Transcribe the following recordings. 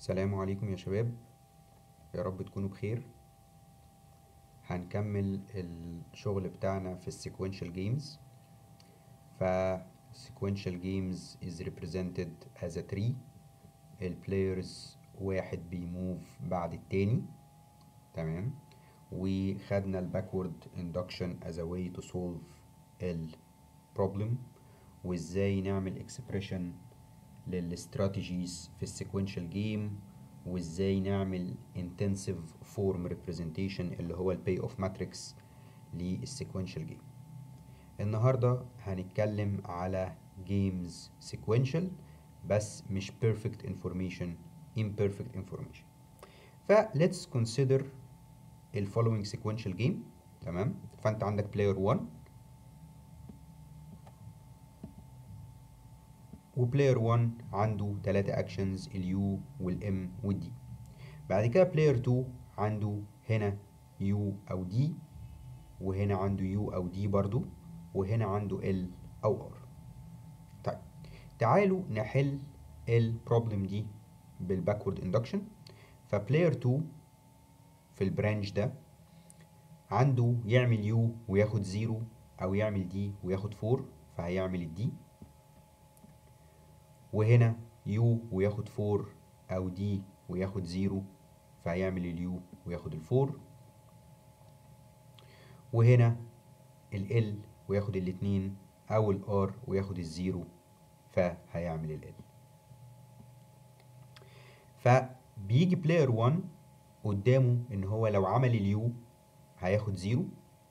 السلام عليكم يا شباب، يا رب تكونوا بخير. هنكمل الشغل بتاعنا في السيكوينشال جيمز. ف sequential games is represented as a tree. البلايرز واحد بيموف بعد التاني، تمام. وخدنا الباكورد induction as a way to solve البروبلم، وازاي نعمل expression للاستراتيجيز في السيكوينشال جيم، وازاي نعمل intensive form representation اللي هو الباي اوف ماتريكس للسيكوينشال جيم. النهارده هنتكلم على جيمز سيكوينشال بس مش perfect information، imperfect information. ف let's consider ال following sequential game، تمام. فانت عندك player 1 وبلاير 1 عنده 3 اكشنز، اليو والام والدي. بعد كده بلاير 2 عنده هنا يو او دي، وهنا عنده يو او دي برضو، وهنا عنده ال او ار. طيب تعالوا نحل البروبلم دي بالباكورد اندكشن. فبلاير 2 في البرانش ده عنده يعمل يو وياخد 0، او يعمل دي وياخد 4، فهيعمل الدي. وهنا يو وياخد 4 او دي وياخد 0، فهيعمل اليو وياخد الفور. وهنا ال وياخد الاتنين، او الار وياخد الزيرو، فهيعمل ال. فبيجي بلاير 1 قدامه ان هو لو عمل اليو هياخد 0،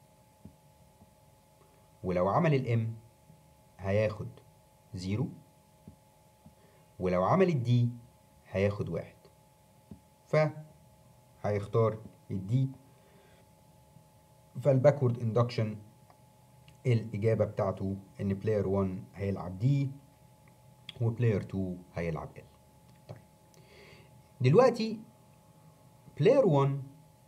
ولو عمل الام هياخد 0، ولو عمل الدي هياخد 1. فهيختار الدي. فالباكورد اندكشن الإجابة بتاعته إن بلاير 1 هيلعب دي وبلاير 2 هيلعب ال. طيب دلوقتي بلاير 1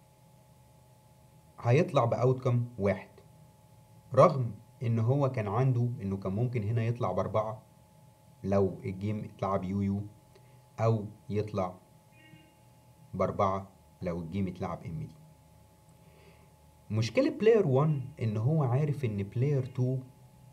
هيطلع بأوتكم 1، رغم إن هو كان عنده إنه كان ممكن هنا يطلع ب4 لو الجيم اتلعب يو، أو يطلع ب4 لو الجيم اتلعب ام دي. مشكلة بلاير 1 إن هو عارف إن بلاير 2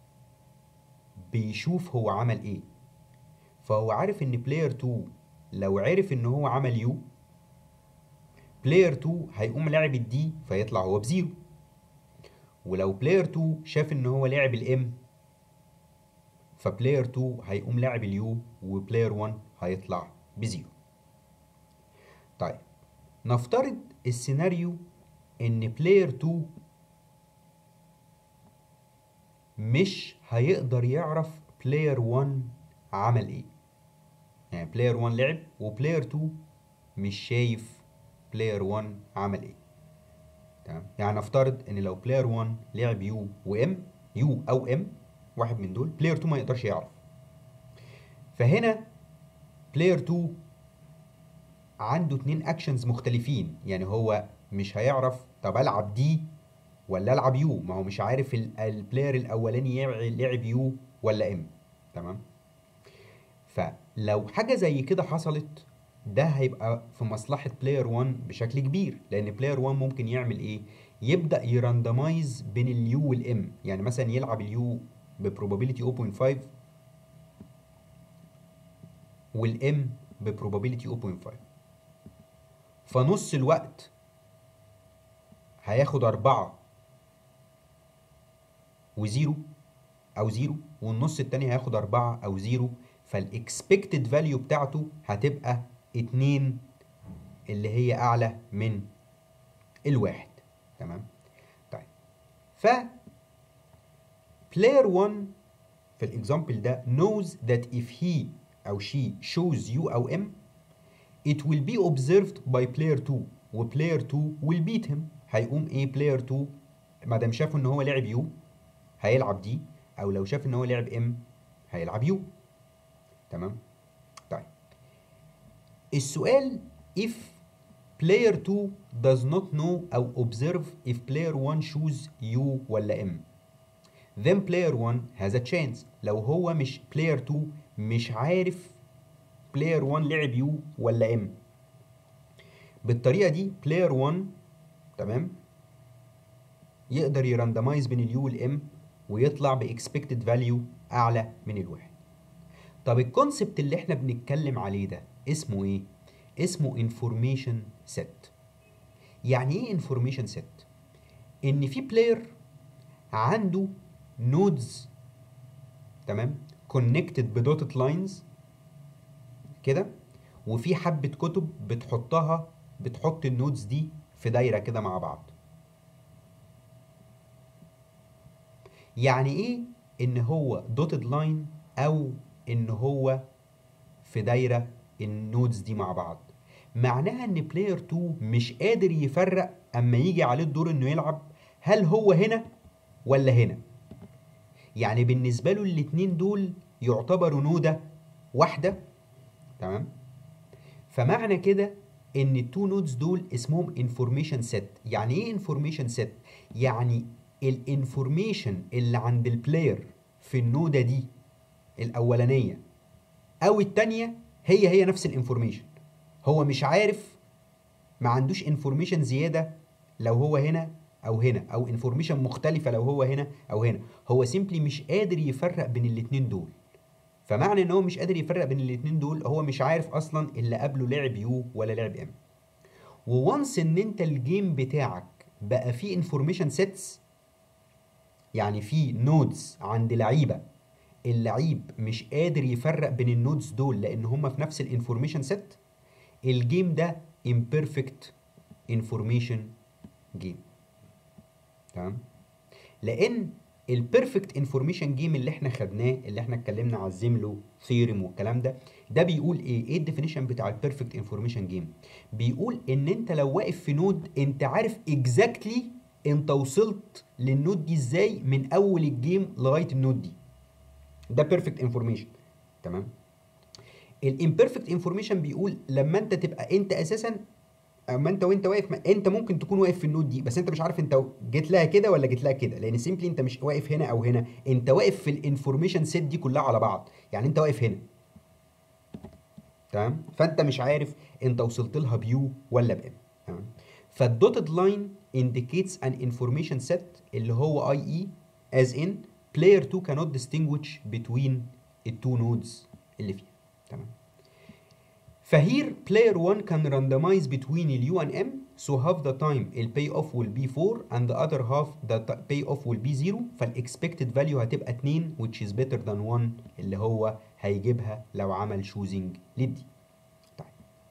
بيشوف هو عمل إيه، فهو عارف إن بلاير 2 لو عرف إن هو عمل يو، بلاير 2 هيقوم لاعب الدي فيطلع هو بزيرو. ولو بلاير 2 شاف ان هو لاعب الام، فبلاير 2 هيقوم لاعب اليو، وبلاير 1 هيطلع بزيرو. طيب نفترض السيناريو ان بلاير 2 مش هيقدر يعرف بلاير 1 عمل ايه. يعني بلاير 1 لعب وبلاير 2 مش شايف بلاير 1 عمل ايه، تمام. يعني نفترض ان لو بلاير 1 لعب يو وام، يو او ام، واحد من دول، بلاير 2 ما يقدرش يعرف. فهنا بلاير 2 عنده 2 اكشنز مختلفين، يعني هو مش هيعرف طب العب دي ولا العب يو، ما هو مش عارف البلاير الاولاني لعب يو ولا ام، تمام. فلو حاجه زي كده حصلت، ده هيبقى في مصلحه بلاير 1 بشكل كبير، لان بلاير 1 ممكن يعمل ايه؟ يبدا يراندمايز بين اليو والام. يعني مثلا يلعب اليو ببروبابيلتي 0.5 والام ببروبابيلتي 0.5، فنص الوقت هياخد 4 وزيرو أو زيرو، والنص التاني هياخد 4 أو زيرو، فالإكسبكتد فاليو بتاعته هتبقى 2 اللي هي أعلى من الواحد، تمام. طيب ف player 1 في الإكزامبل ده knows that if he أو she shows you أو M it will be observed by player 2 وplayer 2 will beat him. هيقوم ايه player 2 ما دام شافوا ان هو لعب يو هيلعب دي، او لو شاف ان هو لعب ام هيلعب يو، تمام. طيب السؤال if player 2 does not know او observe if player 1 choose يو ولا ام، then player 1 has a chance. لو هو مش player 2 مش عارف بلاير 1 لعب يو ولا ام. بالطريقه دي بلاير 1 تمام يقدر يراندمايز بين اليو والام ويطلع باكسبكتد فاليو اعلى من الواحد. طب الكونسبت اللي احنا بنتكلم عليه ده اسمه ايه؟ اسمه انفورميشن سيت. يعني ايه انفورميشن سيت؟ ان في بلاير عنده نودز تمام كونكتد بدوتد لاينز كده، وفي حبه كتب بتحط النودز دي في دايره كده مع بعض. يعني ايه ان هو دوتد لاين او ان هو في دايره النودز دي مع بعض؟ معناها ان بلاير 2 مش قادر يفرق اما يجي عليه الدور انه يلعب هل هو هنا ولا هنا. يعني بالنسبه له الاتنين دول يعتبروا نوده واحده تمام. فمعنى كده ان التو نودز دول اسمهم انفورميشن سيت. يعني ايه انفورميشن سيت؟ يعني الانفورميشن اللي عند البلاير في النوده دي الاولانيه او الثانيه هي نفس الانفورميشن. هو مش عارف، ما عندوش انفورميشن زياده لو هو هنا او هنا، او انفورميشن مختلفه لو هو هنا او هنا. هو سيمبلي مش قادر يفرق بين الاتنين دول. فمعنى ان هو مش قادر يفرق بين الاتنين دول هو مش عارف اصلا اللي قبله لعب يو ولا لعب ام. وونس ان انت الجيم بتاعك بقى فيه انفورميشن سيتس، يعني في نودز عند لعيبه اللعيب مش قادر يفرق بين النودز دول لان هم في نفس الانفورميشن سيت، الجيم ده imperfect information game تمام. لان البيرفكت انفورميشن جيم اللي احنا خدناه، اللي احنا اتكلمنا على الزيملو ثيورم والكلام ده بيقول ايه الديفينيشن بتاع البيرفكت انفورميشن جيم؟ بيقول ان انت لو واقف في نود انت عارف اكزاكتلي انت وصلت للنود دي ازاي من اول الجيم لغايه النود دي. ده بيرفكت انفورميشن تمام. الامبيرفكت انفورميشن بيقول لما انت تبقى انت اساسا، اما انت وانت واقف انت ممكن تكون واقف في النود دي بس انت مش عارف انت جيت لها كده ولا جيت لها كده، لان سيمبلي انت مش واقف هنا او هنا، انت واقف في الانفورميشن سيت دي كلها على بعض. يعني انت واقف هنا تمام، فانت مش عارف انت وصلت لها بيو ولا بام تمام. فالدوتد لاين indicates an information set اللي هو IE as in player 2 cannot distinguish between التو نودز اللي فيها تمام. فهير player 1 can randomize between ال U and M so half the time ال payoff will be 4 and the other half the payoff will be 0. فالاكسبكتد فاليو هتبقى 2 which is better than 1 اللي هو هيجيبها لو عمل choosing للدي. طيب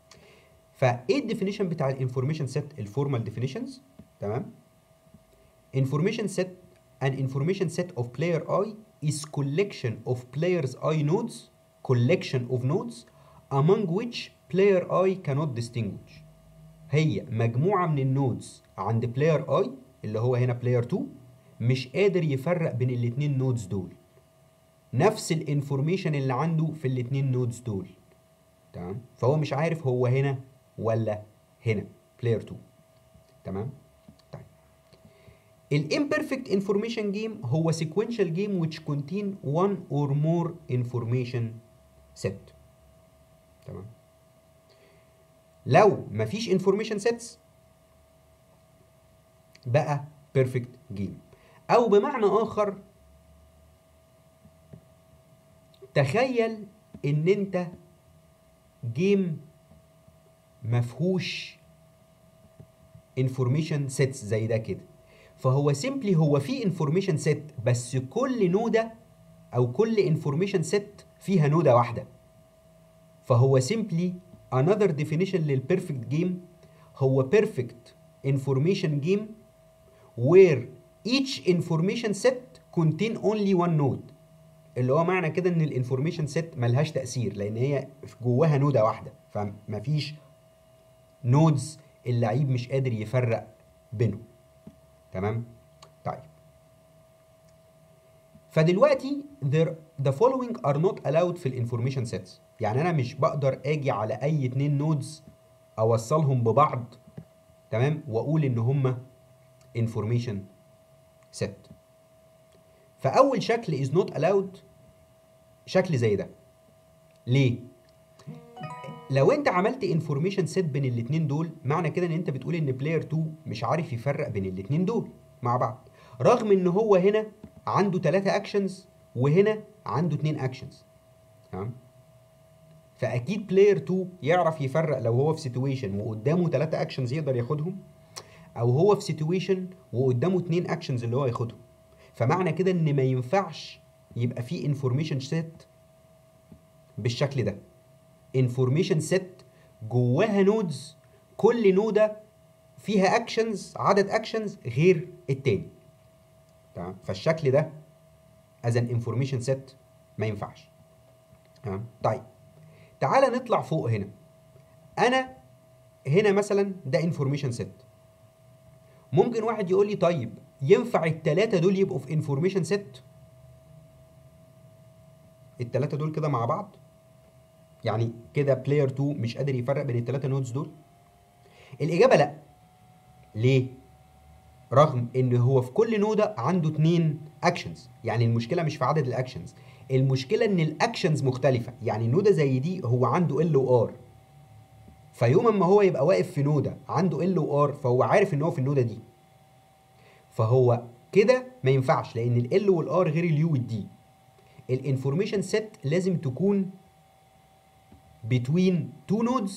فايه الديفينيشن بتاع الانفورميشن سيت؟ الفورمال ديفينيشنز تمام. information set an information set of player I is collection of players I nodes, collection of nodes among which player I cannot distinguish. هي مجموعة من النودز عند player I اللي هو هنا player 2 مش قادر يفرق بين الاتنين نودز دول، نفس الانفورميشن اللي عنده في الاتنين نودز دول تمام. فهو مش عارف هو هنا ولا هنا player 2 تمام. طيب الامبرفكت انفورميشن جيم هو sequential game which contain one or more information set تمام. لو مفيش انفورميشن سيتس بقى بيرفكت جيم. او بمعنى اخر تخيل ان انت جيم مفهوش انفورميشن سيتس زي ده كده، فهو سيمبلي هو في انفورميشن سيت بس كل نوده او كل انفورميشن سيت فيها نوده واحده. فهو سيمبلي another definition للبيرفكت جيم هو perfect information game where each information set contain only one node. اللي هو معنى كده ان الانفورميشن سيت ملهاش تأثير لان هي جواها نودة واحدة، فمفيش نودز اللعيب مش قادر يفرق بينهم تمام. طيب فدلوقتي the following are not allowed في الانفورميشن سيتس. يعني انا مش بقدر اجي على اي اتنين نودز اوصلهم ببعض تمام واقول ان هما انفورميشن سيت. فاول شكل is not allowed شكل زي ده. ليه؟ لو انت عملت انفورميشن سيت بين الاثنين دول، معنى كده ان انت بتقول ان بلاير 2 مش عارف يفرق بين الاثنين دول مع بعض، رغم ان هو هنا عنده 3 اكشنز وهنا عنده 2 اكشنز. تمام؟ فاكيد بلاير 2 يعرف يفرق لو هو في سيتويشن وقدامه 3 اكشنز يقدر ياخدهم، او هو في سيتويشن وقدامه 2 اكشنز اللي هو ياخدهم. فمعنى كده ان ما ينفعش يبقى في انفورميشن سيت بالشكل ده. انفورميشن سيت جواها نودز، كل نوده فيها اكشنز، عدد اكشنز غير التاني. تمام؟ فالشكل ده از ان انفورميشن سيت ما ينفعش. تمام؟ طيب تعالى نطلع فوق هنا. انا هنا مثلا ده انفورميشن سيت. ممكن واحد يقول لي طيب ينفع التلاتة دول يبقوا في انفورميشن سيت؟ التلاتة دول كده مع بعض؟ يعني كده بلاير 2 مش قادر يفرق بين التلاتة نودز دول؟ الإجابة لأ. ليه؟ رغم إن هو في كل نودة عنده 2 أكشنز، يعني المشكلة مش في عدد الأكشنز، المشكلة إن الأكشنز مختلفة. يعني نودة زي دي هو عنده ال وار، فيوم ما هو يبقى واقف في نودة عنده ال وار فهو عارف إن هو في النودة دي، فهو كده ما ينفعش، لأن ال والار غير اليو والدي. الانفورميشن سيت لازم تكون between two nodes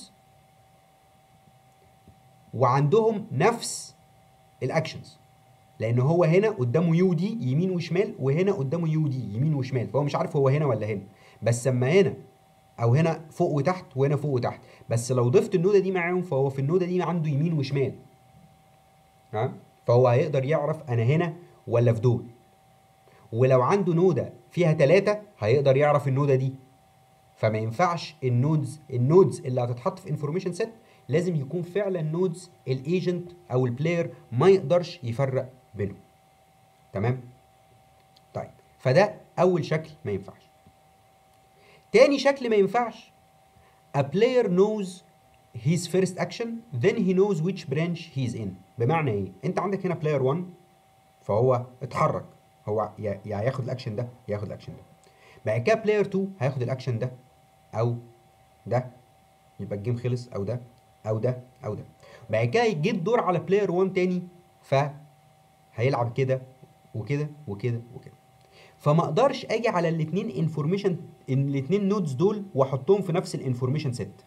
وعندهم نفس الاكشنز، لان هو هنا قدامه يو دي يمين وشمال وهنا قدامه يو دي يمين وشمال، فهو مش عارف هو هنا ولا هنا. بس اما هنا او هنا فوق وتحت وهنا فوق وتحت، بس لو ضفت النوده دي معاهم فهو في النوده دي عنده يمين وشمال. ها؟ فهو هيقدر يعرف انا هنا ولا في دول. ولو عنده نوده فيها 3 هيقدر يعرف النوده دي. فما ينفعش النودز اللي هتتحط في انفورميشن سيت لازم يكون فعلا نودز الايجنت او البلاير ما يقدرش يفرق بينهم. تمام؟ طيب فده اول شكل ما ينفعش. تاني شكل ما ينفعش a player knows his first action then he knows which branch he is in. بمعنى ايه؟ انت عندك هنا بلاير 1 فهو اتحرك، هو يا هياخد الاكشن ده يا ياخد الاكشن ده. بعد كده بلاير 2 هياخد الاكشن ده او ده، يبقى الجيم خلص، او ده او ده او ده. بعد كده يجي الدور على بلاير 1 تاني فهيلعب كده وكده وكده وكده. فما اقدرش اجي على الاثنين انفورميشن، الاثنين نودز دول واحطهم في نفس الانفورميشن سيت.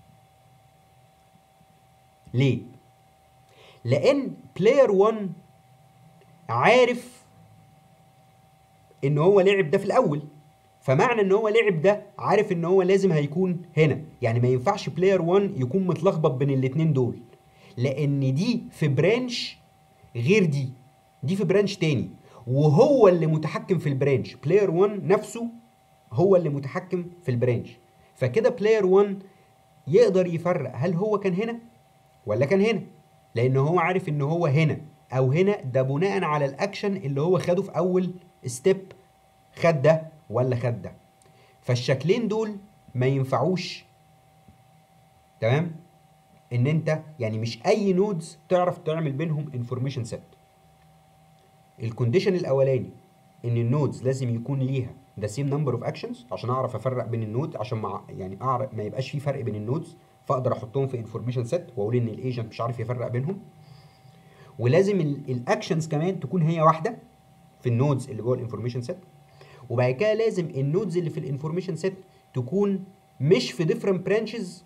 ليه؟ لان بلاير 1 عارف ان هو لعب ده في الاول، فمعنى ان هو لعب ده عارف ان هو لازم هيكون هنا. يعني ما ينفعش بلاير 1 يكون متلخبط بين الاثنين دول، لان دي في برانش غير دي في برانش تاني، وهو اللي متحكم في البرانش. بلاير 1 نفسه هو اللي متحكم في البرانش. فكده بلاير 1 يقدر يفرق هل هو كان هنا ولا كان هنا، لان هو عارف ان هو هنا او هنا، ده بناء على الاكشن اللي هو خده في اول ستيب، خد ده ولا خد ده. فالشكلين دول ما ينفعوش. تمام؟ ان انت يعني مش اي نودز تعرف تعمل بينهم انفورميشن سيت. الكونديشن الاولاني ان النودز لازم يكون ليها ذا سيم نمبر اوف اكشنز عشان اعرف افرق بين النود، عشان يعني اعرف ما يبقاش في فرق بين النودز، فاقدر احطهم في انفورميشن سيت واقول ان الايجنت مش عارف يفرق بينهم. ولازم الاكشنز كمان تكون هي واحده في النودز اللي جوه الانفورميشن سيت. وبعد كده لازم النودز اللي في الانفورميشن سيت تكون مش في ديفرنت برانشز،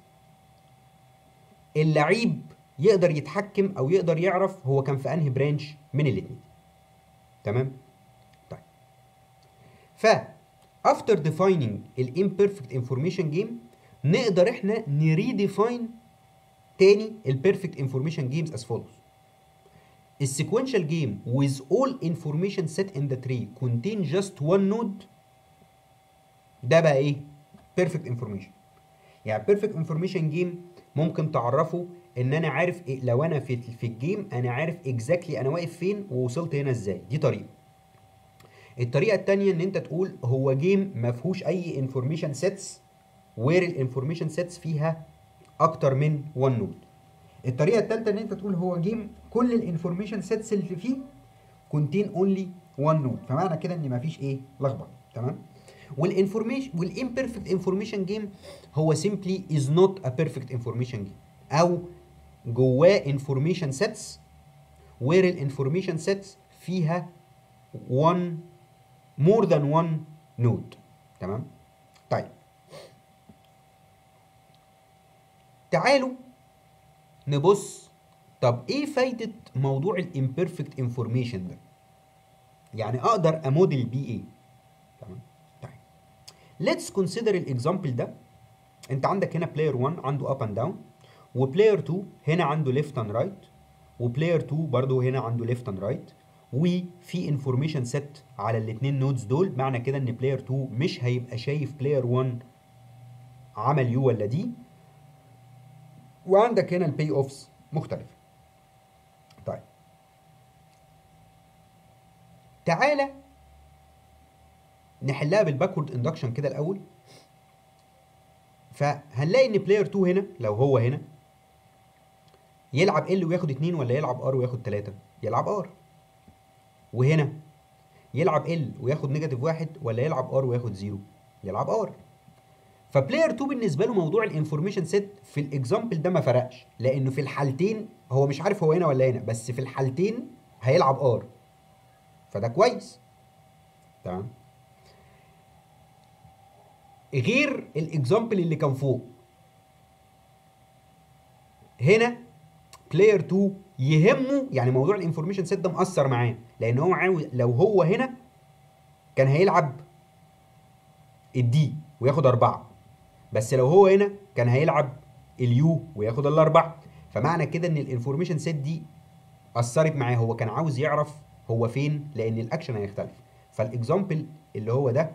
اللعيب يقدر يتحكم او يقدر يعرف هو كان في انهي برانش من الاثنين. تمام؟ طيب ف after defining ال imperfect information game نقدر احنا نريديفاين تاني ال perfect information games as follows. A sequential game with all information set in the tree contain just one node. ده بقى ايه؟ perfect information. يعني perfect information game ممكن تعرفه ان انا عارف إيه، لو انا في الجيم انا عارف exactly انا واقف فين ووصلت هنا ازاي. دي طريقه. الطريقه الثانيه ان انت تقول هو جيم ما فيهوش اي انفورميشن سيتس، وير الانفورميشن سيتس فيها اكتر من 1 نود. الطريقه الثالثه ان انت تقول هو جيم كل الانفورميشن سيتس اللي فيه كونتين اونلي 1 نود، فمعنى كده ان ما فيش ايه لخبطه. تمام؟ والimperfect information game هو simply is not a perfect information game، او جواه information sets where الانفورميشن sets فيها more than one node. تمام. طيب تعالوا نبص، طب ايه فايدة موضوع الامبرفكت انفورميشن ده؟ يعني اقدر اموديل بيه ايه؟ تمام. طيب let's consider الاكزامبل ده. انت عندك هنا بلاير 1 عنده اب اند داون، وبلاير 2 هنا عنده ليفت اند رايت، وبلاير 2 برضه هنا عنده ليفت اند رايت، وفي انفورميشن سيت على الاثنين نودز دول. معنى كده ان بلاير 2 مش هيبقى شايف بلاير 1 عمل يو ولا دي، وعندك هنا البي اوفس مختلفه. طيب تعالى نحلها بالباكورد اندكشن كده الاول. فهنلاقي ان بلاير 2 هنا لو هو هنا يلعب ال وياخد 2 ولا يلعب ار وياخد 3؟ يلعب ار. وهنا يلعب ال وياخد نيجاتيف 1 ولا يلعب ار وياخد 0؟ يلعب ار. فبلاير 2 بالنسبه له موضوع الانفورميشن سيت في الاكزامبل ده ما فرقش، لانه في الحالتين هو مش عارف هو هنا ولا هنا، بس في الحالتين هيلعب ار، فده كويس. تمام. غير الاكزامبل اللي كان فوق، هنا بلاير 2 يهمه يعني موضوع الانفورميشن سيت ده مأثر معاه، لان هو عاوز لو هو هنا كان هيلعب الدي وياخد 4، بس لو هو هنا كان هيلعب اليو وياخد ال4. فمعنى كده ان الانفورميشن سيت دي اثرت معاه، هو كان عاوز يعرف هو فين لان الاكشن هيختلف. فالاكزامبل اللي هو ده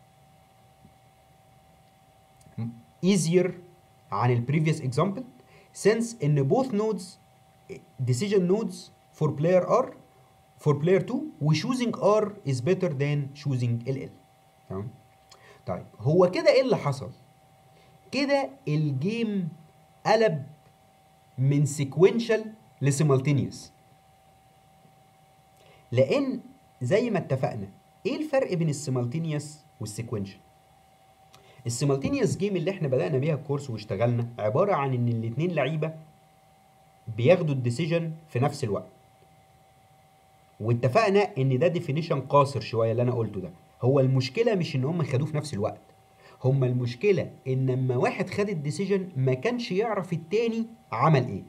easier عن البريفيوس اكزامبل since ان both nodes decision nodes for player R for player 2 و choosing R is better than choosing LL. تمام. طيب هو كده ايه اللي حصل؟ كده الجيم قلب من sequential لسيمالتينيوس، لان زي ما اتفقنا ايه الفرق بين السيمالتينيوس والسيكوينشال؟ السيمالتينيوس جيم اللي احنا بدأنا بيها الكورس واشتغلنا عبارة عن ان الاتنين لعيبة بياخدوا الديسيجن في نفس الوقت، واتفقنا ان ده ديفينيشن قاصر شوية اللي انا قلته ده. هو المشكلة مش ان هم خدوه في نفس الوقت، هم المشكلة ان لما واحد خد الديسيجن ما كانش يعرف التاني عمل ايه.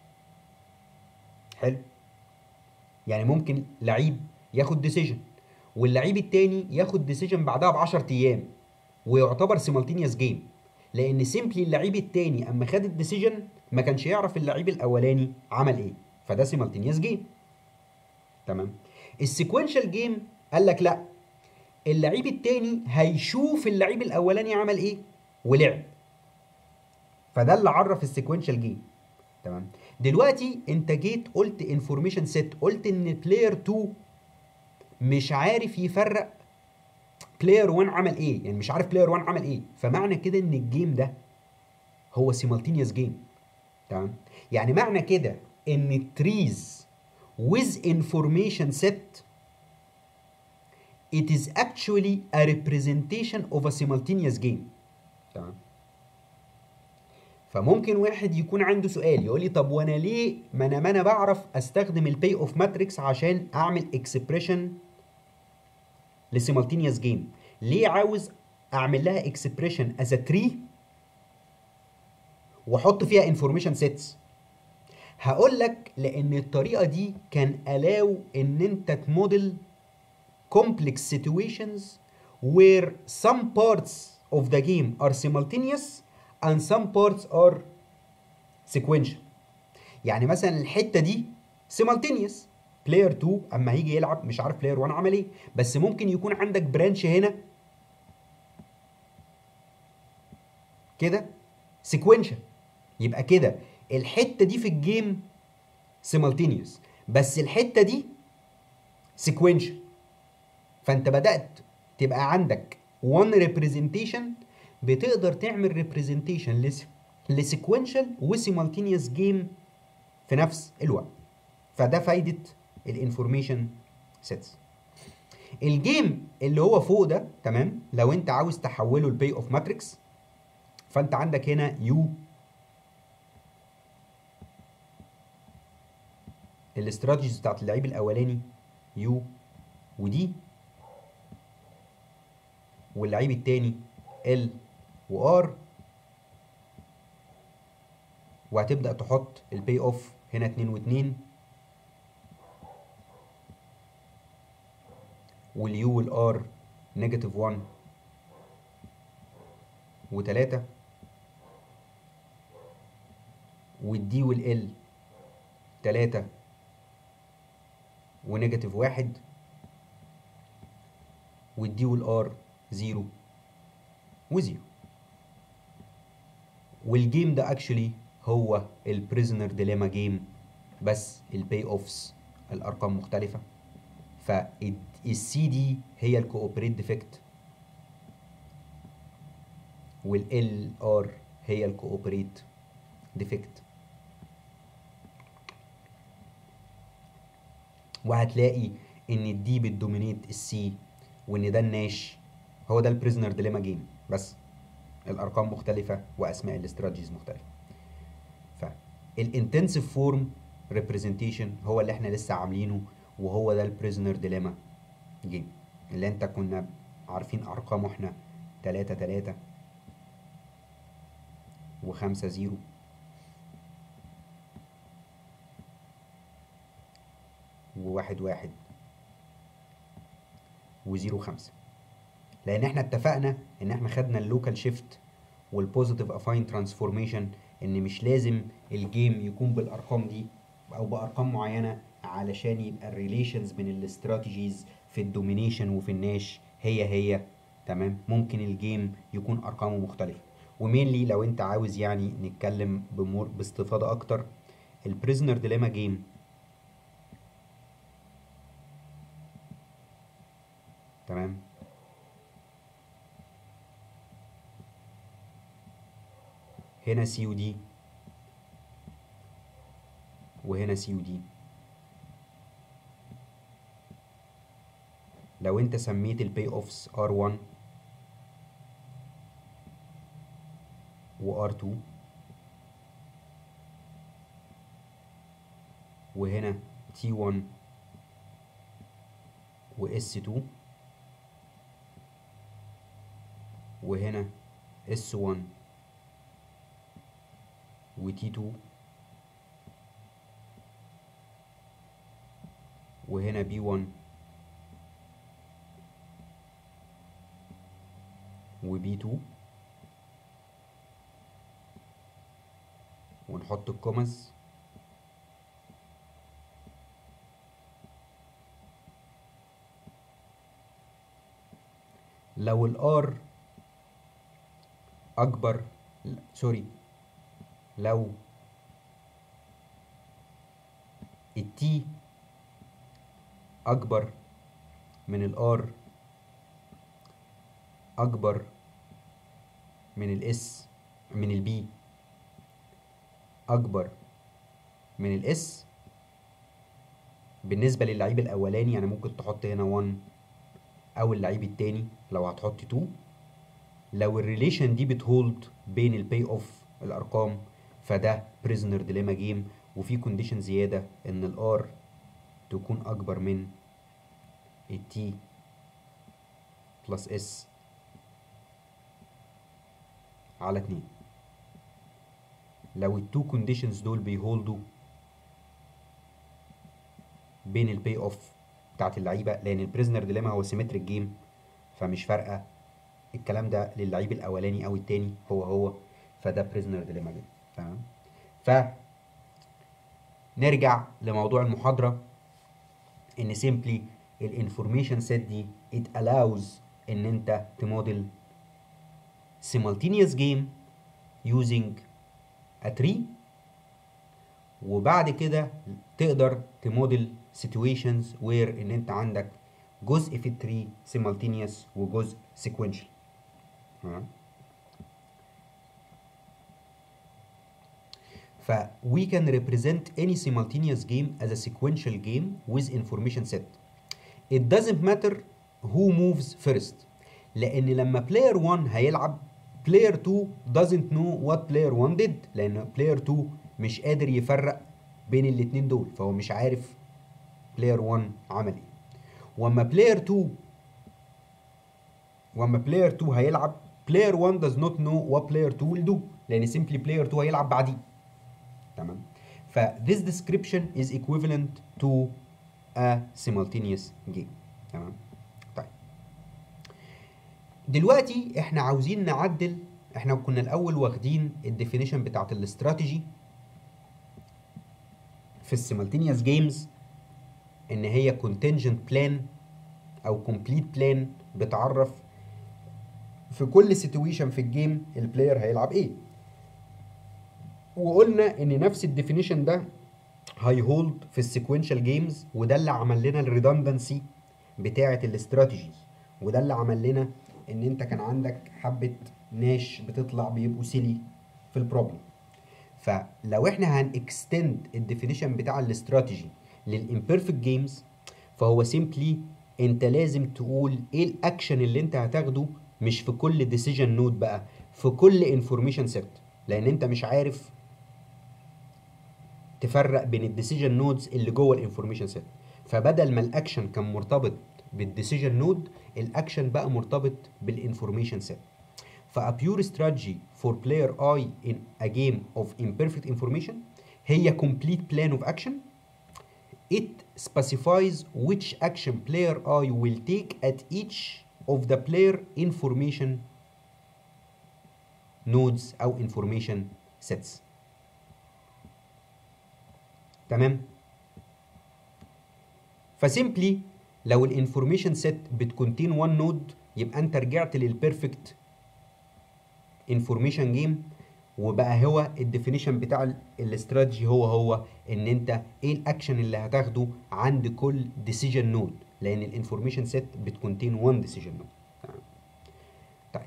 حلو. يعني ممكن لعيب ياخد ديسيجن واللعيب التاني ياخد ديسيجن بعدها ب10 ايام ويعتبر سيمالتينيوس جيم، لان سيمبلي اللعيب التاني اما خد الديسيجن ما كانش يعرف اللعيب الاولاني عمل ايه، فده سيمالتينيوس جيم. تمام. السيكوينشال جيم قال لك لا، اللعيب التاني هيشوف اللعيب الاولاني عمل ايه ولعب، فده اللي عرف السيكوينشال جيم. تمام. دلوقتي انت جيت قلت انفورميشن سيت، قلت ان بلاير 2 مش عارف يفرق بلاير 1 عمل ايه، يعني مش عارف بلاير 1 عمل ايه، فمعنى كده ان الجيم ده هو سيمالتينيوس جيم. تمام. يعني معنى كده ان التريز with information set it is actually a representation of a simultaneous game. تمام. فممكن واحد يكون عنده سؤال يقول لي طب وانا ليه ما انا بعرف استخدم الباي اوف ماتريكس عشان اعمل اكسبريشن لسيمالتينيوس جيم، ليه عاوز اعمل لها اكسبريشن از تري واحط فيها انفورميشن سيتس؟ هقول لك لان الطريقه دي كان allow ان انت تموديل complex situations where some parts of the game are simultaneous and some parts are sequential. يعني مثلا الحته دي simultaneous، بلاير 2 اما هيجي يلعب مش عارف بلاير 1 عمل ايه، بس ممكن يكون عندك برانش هنا كده sequential، يبقى كده الحته دي في الجيم simultaneous بس الحته دي sequential. فانت بدات تبقى عندك one representation بتقدر تعمل representation لسيكوينشال وسيمالتينيوس جيم في نفس الوقت. فده فايده الانفورميشن سيتس. الجيم اللي هو فوق ده تمام، لو انت عاوز تحوله لباي اوف ماتريكس، فانت عندك هنا يو الاستراتيجيز بتاعت اللعيب الاولاني يو ودي، واللعيب التاني ال وار، وهتبدأ تحط الباي اوف هنا 2 و2، واليو والار نيجاتيف 1 و3، والدي والال 3 ونيجاتيف 1، والدي والار 0 و0. والجيم ده اكشولي هو البريزنر ديليما جيم، بس الباي اوفس الارقام مختلفه. فالسي دي هي الكوبريت ديفكت، والال ار هي الكوبريت ديفكت. وهتلاقي ان الدي بتدومينيت السي، وان ده الناش. هو ده البريزنر ديليما جيم، بس الارقام مختلفه واسماء الاستراتيجيز مختلفه. فالانتنسيف فورم ريبريزنتيشن هو اللي احنا لسه عاملينه، وهو ده البريزنر ديليما جيم اللي انت كنا عارفين ارقامه احنا 3 3 و5 0 و1 1 و0 5. لان احنا اتفقنا ان احنا خدنا اللوكال شيفت والبوزيتيف افاين ترانسفورميشن، ان مش لازم الجيم يكون بالارقام دي او بارقام معينه علشان يبقى الريليشنز بين الاستراتيجيز في الدومينيشن وفي الناش هي تمام. ممكن الجيم يكون ارقامه مختلفه. ومينلي لو انت عاوز يعني نتكلم باستفاضه اكتر، البريزنر ديليما جيم تمام هنا سي ودي، وهنا سي ودي. لو انت سميت الباي اوفس R1 و R2، وهنا T1 و S2، وهنا S1 و T2، وهنا B1 و B2، ونحط الكومز. لو الار اكبر، سوري، لو التي اكبر من الار اكبر من الاس، من البي اكبر من الاس، بالنسبه للعيب الاولاني يعني ممكن تحط هنا 1، او اللعيب التاني لو هتحط 2. لو الريليشن دي بتهولد بين الباي اوف الارقام، فده بريزنر ديليما جيم. وفي كونديشن زياده ان الار تكون اكبر من التي بلس اس على 2. لو التو كونديشنز دول بيهولدوا بين الباي اوف بتاعت اللعيبه، لان البريزنر ديليما هو سيمتريك جيم، فمش فارقه الكلام ده للعيب الاولاني او التاني، هو فده بريزنر ديليما جيم. تمام. نرجع لموضوع المحاضره، ان سيمبلي الانفورميشن سيت دي it allows ان انت تموديل simultaneous game using a tree، وبعد كده تقدر تموديل situations where ان انت عندك جزء في التري simultaneous وجزء sequential. ف we can represent any simultaneous game as a sequential game with information set. It doesn't matter who moves first، لان لما player 1 هيلعب player 2 doesn't know what player 1 did، لان player 2 مش قادر يفرق بين الاتنين دول، فهو مش عارف player 1 عمل ايه. واما player 2 هيلعب player 1 does not know what player 2 will do، لان simply player 2 هيلعب بعديه. تمام. ف this description is equivalent to a simultaneous game. تمام. طيب دلوقتي احنا عاوزين نعدل. احنا كنا الاول واخدين الديفينيشن بتاعت الاستراتيجي في السيمultaneous جيمز ان هي contingent plan او complete plan، بتعرف في كل سيتويشن في الجيم البلاير هيلعب ايه. وقلنا ان نفس الديفينيشن ده هاي هولد في السيكوينشال جيمز، وده اللي عمل لنا الريدندنسي بتاعه الاستراتيجيز، وده اللي عمل لنا ان انت كان عندك حبه ناش بتطلع بيبقوا سيلي في البروبلم. فلو احنا هنكستند الديفينيشن بتاع الاستراتيجي للامبيرفكت جيمز، فهو سيمبلي انت لازم تقول ايه الاكشن اللي انت هتاخده، مش في كل ديسيجن نود بقى، في كل انفورميشن سيت، لان انت مش عارف تفرق بين الديسيجن نودز اللي جوه الانفورميشن سيت. فبدل ما الاكشن كان مرتبط بالديسيجن نود، الاكشن بقى مرتبط بالانفورميشن سيت. فا pure strategy for player I in a game of imperfect information هي complete plan of action. It specifies which action player I will take at each of the player information nodes أو information sets. تمام؟ فسيمبلي لو الانفورميشن سيت بتكونتين وان نود، يبقى انت رجعت للبيرفكت انفورميشن جيم، وبقى هو الديفينيشن بتاع الاستراتيجي هو ان انت ايه الاكشن اللي هتاخده عند كل ديسيجن نود، لان الانفورميشن سيت بتكونتين وان ديسيجن نود. طيب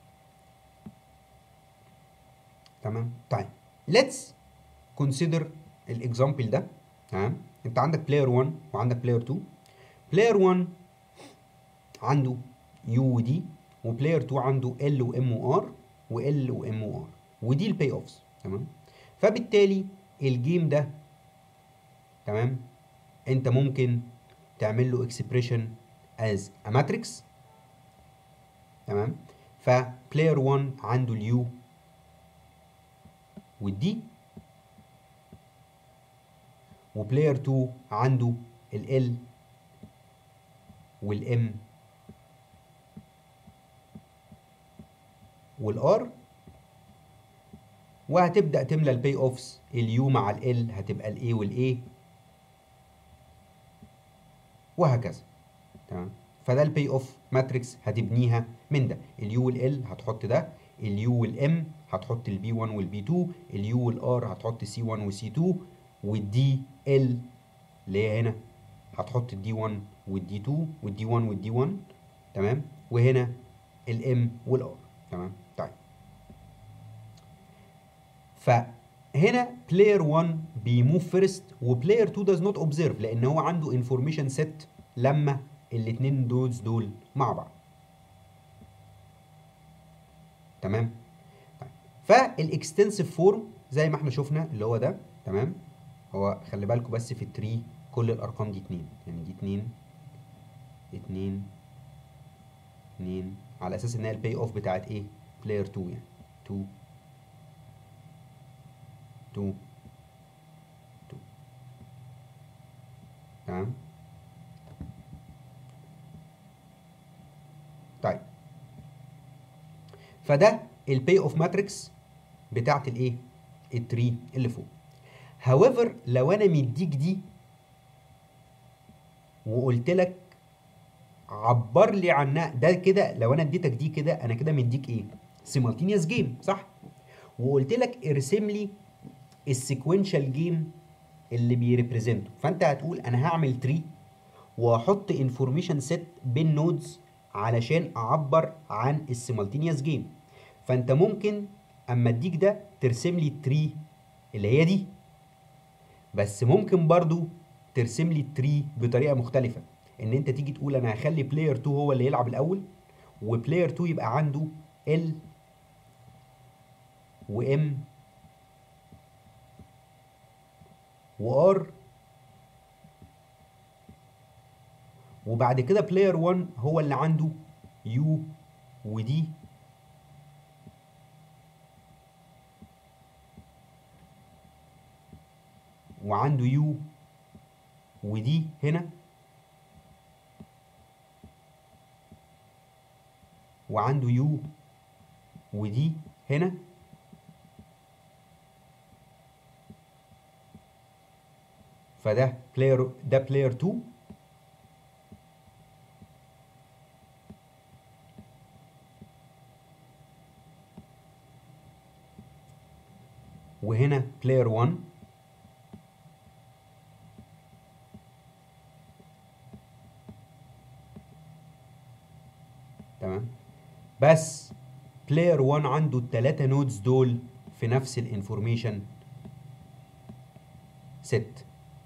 تمام. طيب ليتس كونسيدر الاكزامبل ده. تمام. انت عندك بلاير 1 وعندك بلاير 2. بلاير 1 عنده يو ودي، وبلاير 2 عنده ال وام وار وال وام وار، ودي الباي اوفز. تمام. فبالتالي الجيم ده تمام انت ممكن تعمل له اكسبريشن از ا ماتريكس. تمام. فبلاير 1 عنده اليو والدي، وبلاير 2 عنده ال والام والار، وهتبدا تملى الباي اوفز. اليو مع ال هتبقى الاي والاي، وهكذا. تمام. فده الباي اوف ماتريكس هتبنيها من ده. اليو والال هتحط ده، اليو والام هتحط البي 1 والبي 2، اليو والار هتحط سي 1 وسي 2، والدي ال اللي هي هنا هتحط الدي 1 والدي 2 والدي 1 والدي 1. تمام. وهنا الام والار. تمام. طيب فهنا بلاير 1 بيموف فيرست، وبلاير 2 does not observe، لان هو عنده انفورميشن سيت لما الاثنين دول مع بعض. تمام. طيب فالاكستنسيف فورم زي ما احنا شفنا اللي هو ده. تمام. هو خلي بالكم بس في التري كل الارقام دي 2، يعني دي 2 2 2، على اساس ان هي الباي اوف بتاعت ايه؟ بلاير 2، يعني 2 2 2. تمام. طيب فده الباي اوف ماتريكس بتاعت الايه؟ التري اللي فوق. however لو انا مديك دي وقلت لك عبر لي عنها، ده كده لو انا اديتك دي كده انا كده مديك ايه؟ سيمultaneous جيم، صح؟ وقلت لك ارسم لي السيكوينشال جيم اللي بيريبريزنته، فانت هتقول انا هعمل تري واحط انفورميشن سيت بين نودز علشان اعبر عن السيمultaneous جيم. فانت ممكن اما اديك ده ترسم لي التري اللي هي دي، بس ممكن برضو ترسم لي التري بطريقه مختلفه. ان انت تيجي تقول انا هخلي بلاير 2 هو اللي يلعب الاول، وبلاير 2 يبقى عنده ال وام وار، وبعد كده بلاير 1 هو اللي عنده يو ودي وعنده يو ودي هنا، وعنده يو ودي هنا، فده بلاير 2. وهنا بلاير 1. تمام. بس بلاير 1 عنده الثلاثه نودز دول في نفس الانفورميشن ست.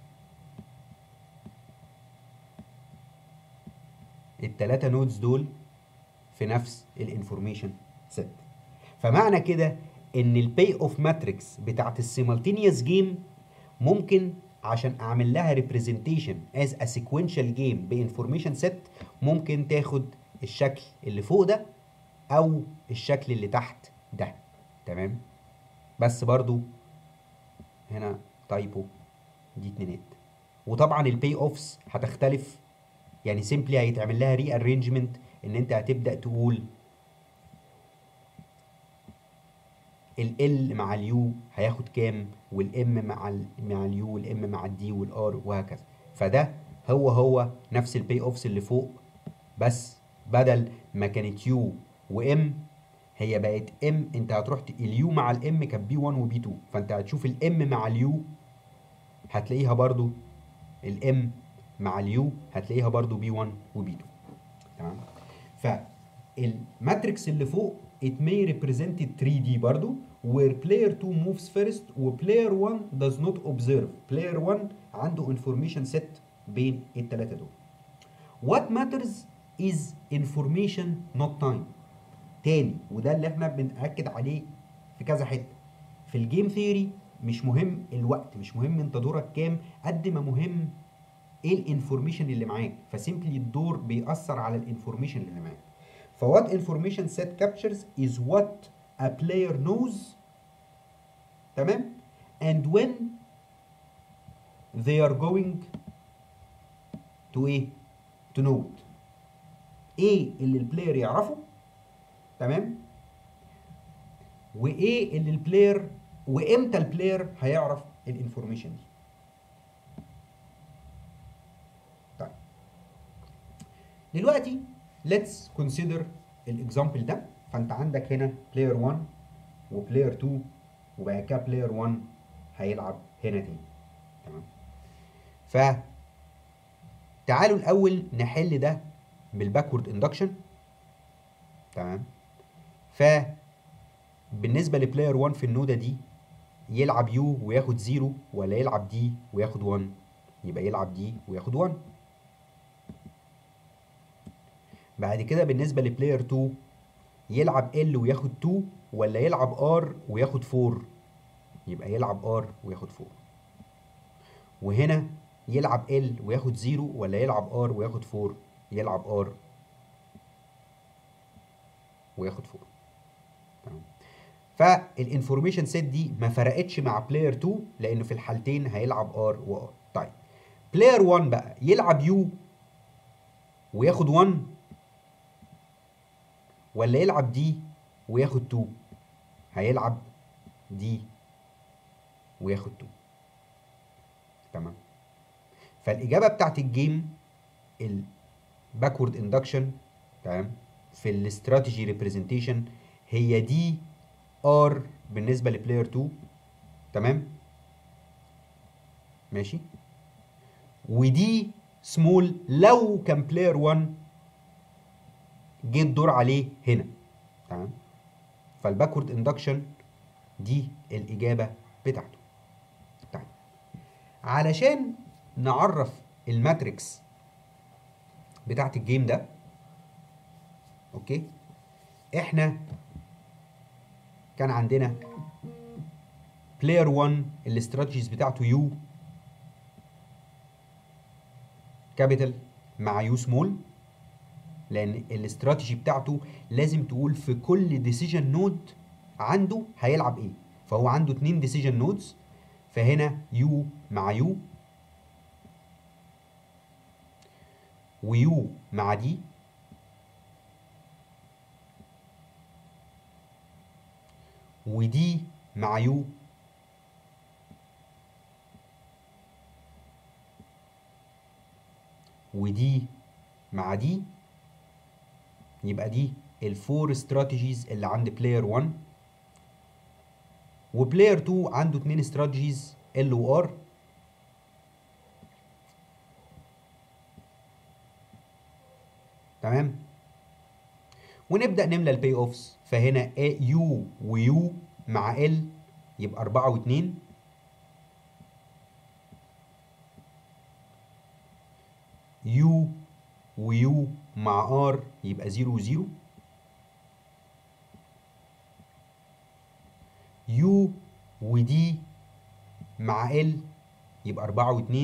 الثلاثه نودز دول في نفس الانفورميشن ست. فمعنى كده ان الباي اوف ماتريكس بتاعت السيمالتينيوس جيم ممكن عشان اعمل لها ريبريزنتيشن از ا سيكوينشال جيم بانفورميشن ست ممكن تاخد الشكل اللي فوق ده او الشكل اللي تحت ده. تمام. بس برضو هنا تايبو دي اتنينات. وطبعا الباي اوفس هتختلف، يعني سيمبلي هيتعمل لها ري ارينجمنت، ان انت هتبدا تقول ال مع اليو هياخد كام، والام مع اليو، والام مع الدي والار وهكذا. فده هو نفس الباي اوفس اللي فوق، بس بدل ما كانت يو وام هي بقت ام. انت هتروح اليو مع الام كانت بي 1 وبي 2، فانت هتشوف الام مع اليو هتلاقيها برضو الام مع اليو هتلاقيها برضو بي 1 وبي 2. تمام. فالماتريكس اللي فوق it may represent 3D برضو where player 2 moves first و player 1 does not observe. player 1 عنده information set بين الثلاثه دول. what matters is information not time. تاني، وده اللي احنا بنأكد عليه في كذا حته في الجيم ثيوري، مش مهم الوقت، مش مهم انت دورك كام، قد ما مهم ايه الانفورميشن اللي معاك. فسيمبلي الدور بيأثر على الانفورميشن اللي معاك. فوات انفورميشن سيت كابتشرز از وات ا بلاير نوز. تمام. and when they are going to ايه to know it. ايه اللي البلاير يعرفه، تمام، وايه اللي البلاير وامتى البلاير هيعرف الانفورميشن دي. طيب دلوقتي let's consider الاكزامبل ده. فانت عندك هنا بلاير 1 وبلاير 2 وبعد كده بلاير 1 هيلعب هنا تاني. تمام. فتعالوا الاول نحل ده بالباكورد اندكشن. تمام. بالنسبه لبلاير 1 في النوده دي يلعب يو وياخد 0 ولا يلعب دي وياخد 1؟ يبقى يلعب دي وياخد 1. بعد كده بالنسبه لبلاير 2 يلعب ال وياخد 2 ولا يلعب ار وياخد 4؟ يبقى يلعب ار وياخد 4. وهنا يلعب ال وياخد 0 ولا يلعب ار وياخد 4؟ يلعب ار وياخد 4. تمام. فالانفورميشن سيت دي ما فرقتش مع بلاير 2 لانه في الحالتين هيلعب ار وار. طيب بلاير 1 بقى يلعب يو وياخد 1 ولا يلعب دي وياخد 2؟ هيلعب دي وياخد 2. تمام. فالاجابه بتاعت الجيم الباكورد اندكشن، تمام، في الاستراتيجي ريبريزنتيشن هي دي ار بالنسبه لبلاير 2. تمام ماشي. ودي سمول لو كان بلاير 1 جه الدور عليه هنا. تمام. فالباكورد اندكشن دي الاجابه بتاعته. طيب علشان نعرف الماتريكس بتاعت الجيم ده. اوكي، احنا كان عندنا بلاير 1 الاستراتيجيز بتاعته يو كابيتال مع يو سمول، لان الاستراتيجي بتاعته لازم تقول في كل ديسيجن نود عنده هيلعب ايه. فهو عنده 2 ديسيجن نودز، فهنا يو مع يو، ويو مع دي، ودي مع يو، ودي مع دي. يبقى دي الفور استراتيجيز اللي عند بلاير 1. وبلاير 2 عنده 2 استراتيجيز ال و ار. تمام، ونبدا نملى البي اوفس. فهنا يو ويو مع ال يبقى 4 و2، يو ويو مع ار يبقى 0 و0، يو ودي مع ال يبقى 4 و2،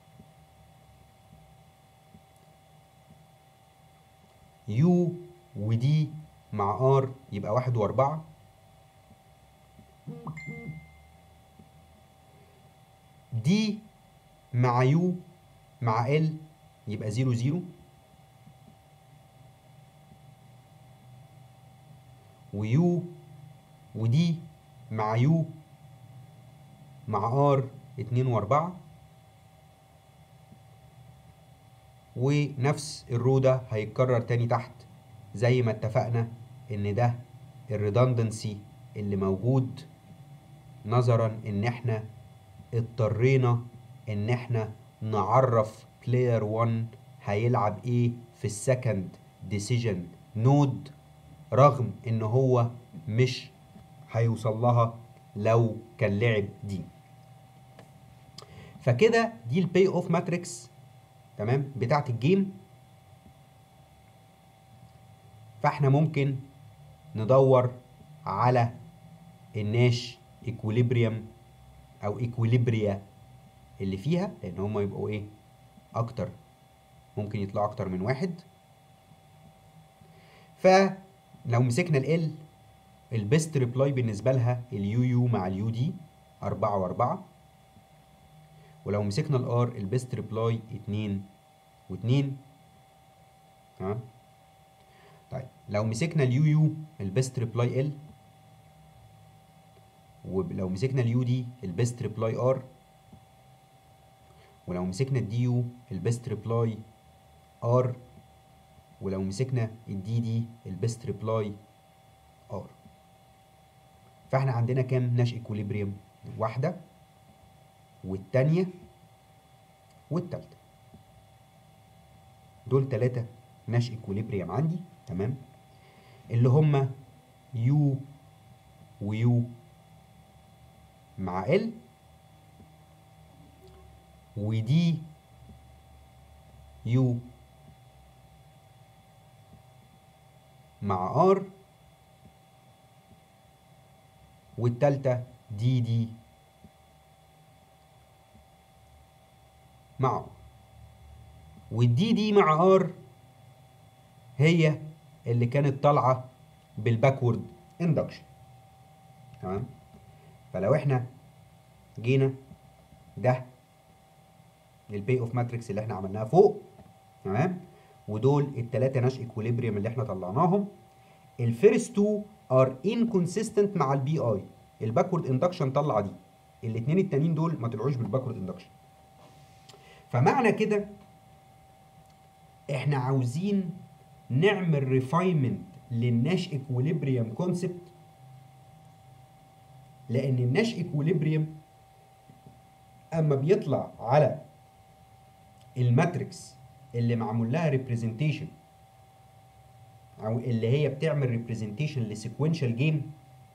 يو ودي مع ار يبقى 1 و4، دي مع يو مع ال يبقى 0 0، ويو ودي مع يو مع ار 2 و4. ونفس الرو ده هيتكرر تاني تحت، زي ما اتفقنا ان ده الريدندنسي اللي موجود نظرا ان احنا اضطرينا ان احنا نعرف بلاير 1 هيلعب ايه في السكند ديسيجن نود، رغم ان هو مش هيوصل لها لو كان لعب دي. فكده دي الباي اوف ماتريكس، تمام، بتاعت الجيم. فاحنا ممكن ندور على الناش ايكوليبريم او ايكوليبريا اللي فيها، لان هم يبقوا ايه اكتر، ممكن يطلعوا اكتر من واحد. فلو مسكنا ال البيست ريبلاي بالنسبه لها اليو يو مع اليو دي 4 و4. ولو مسكنا الار البيست ريبلاي 2 و2. تمام. طيب لو مسكنا اليو يو البيست ريبلاي ال، ولو مسكنا اليو دي البيست ريبلاي ار، ولو مسكنا الدي يو البيست ريبلاي ار، ولو مسكنا الدي دي البيست ريبلاي ار. فاحنا عندنا كام ناش ايكوليبريم؟ واحده والتانيه والتالته. دول 3 ناش ايكوليبريم عندي. تمام، اللي هم يو ويو مع ال، ودي يو مع ار، والتالتة دي دي مع ار. والدي دي مع ار هي اللي كانت طالعة بالباكورد اندكشن. تمام، فلو احنا جينا ده الباي اوف ماتريكس اللي احنا عملناها فوق، تمام، ودول الثلاثه ناش ايكوليبريم اللي احنا طلعناهم. الفيرست تو ار انكونسيستنت مع البي اي، الباكورد اندكشن طلع دي، الاثنين التانيين دول ما طلعوش بالباكورد اندكشن. فمعنى كده احنا عاوزين نعمل ريفاينمنت للناش ايكوليبريم كونسبت، لان الناش ايكوليبريم اما بيطلع على الماتريكس اللي معمول لها ريبريزنتيشن، او اللي هي بتعمل ريبريزنتيشن لسيكوينشال جيم،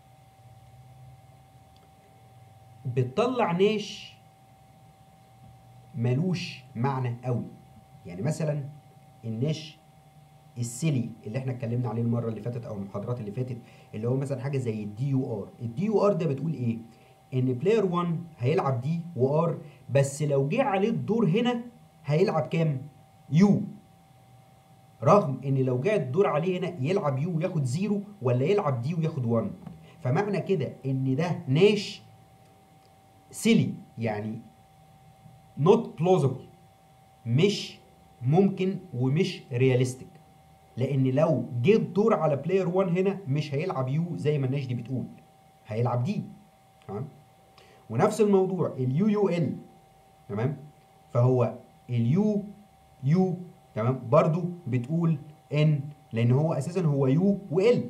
بتطلع ناش ملوش معنى قوي. يعني مثلا الناش السيلي اللي احنا اتكلمنا عليه المره اللي فاتت او المحاضرات اللي فاتت، اللي هو مثلا حاجه زي الدي يو ار. الدي يو ار ده بتقول ايه؟ ان بلاير 1 هيلعب دي وار، بس لو جه عليه الدور هنا هيلعب كام؟ يو. رغم ان لو جه الدور عليه هنا يلعب يو وياخد زيرو، ولا يلعب دي وياخد 1. فمعنى كده ان ده ناش سيلي، يعني not plausible، مش ممكن ومش رياليستيك. لان لو جه الدور على بلاير 1 هنا مش هيلعب يو زي ما الناس دي بتقول، هيلعب دي. تمام. ونفس الموضوع اليو يو ال. تمام. فهو اليو يو تمام برضو بتقول ان، لان هو اساسا هو يو وال،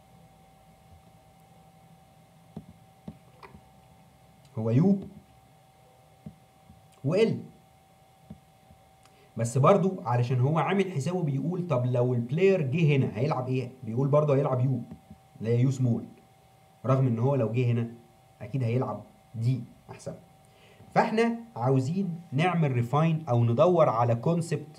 هو يو وال. بس برضو علشان هو عامل حسابه بيقول طب لو البلاير جه هنا هيلعب ايه؟ بيقول برضو هيلعب يو، اللي هي يو سمول. رغم ان هو لو جه هنا اكيد هيلعب دي احسن. فاحنا عاوزين نعمل ريفاين او ندور على كونسبت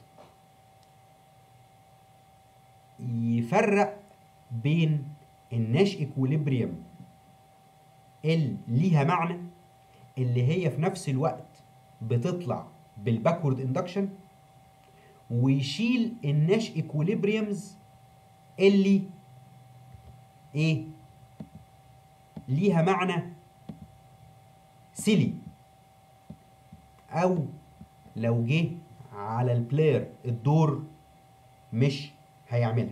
يفرق بين الناش ايكوليبريم اللي ليها معنى، اللي هي في نفس الوقت بتطلع بالباكورد اندكشن، ويشيل الناش ايكوليبريمز اللي ايه؟ ليها معنى سيلي، او لو جه على البلاير الدور مش هيعملها.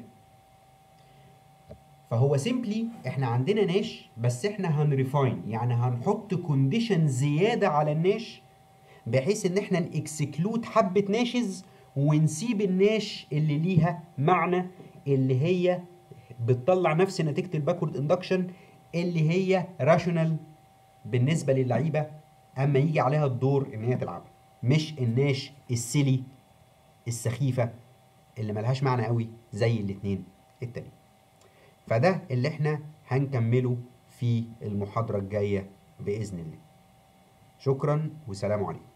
فهو سيمبلي احنا عندنا ناش، بس احنا هنريفاين، يعني هنحط كونديشن زياده على الناش بحيث ان احنا نكسكلود حبه ناشز ونسيب الناش اللي ليها معنى، اللي هي بتطلع نفس نتيجه الباكورد اندكشن، اللي هي راشونال بالنسبه للعيبه اما يجي عليها الدور ان هي تلعب، مش الناش السيلي السخيفه اللي ملهاش معنى قوي زي الاتنين التانيين. فده اللي احنا هنكمله في المحاضرة الجاية بإذن الله. شكرا وسلام عليكم.